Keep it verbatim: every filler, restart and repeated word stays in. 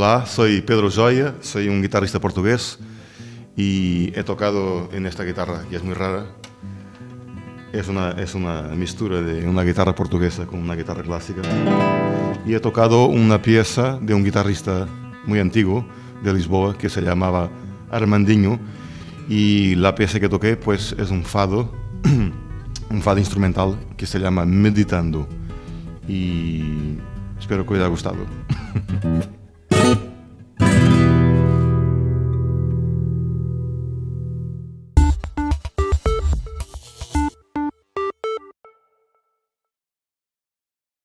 Hola, soy Pedro Joya, soy un guitarrista portugués y he tocado en esta guitarra, que es muy rara. Es una, es una mixtura de una guitarra portuguesa con una guitarra clásica. Y he tocado una pieza de un guitarrista muy antiguo de Lisboa que se llamaba Armandinho, y la pieza que toqué pues es un fado, un fado instrumental que se llama Meditando, y espero que os haya gustado.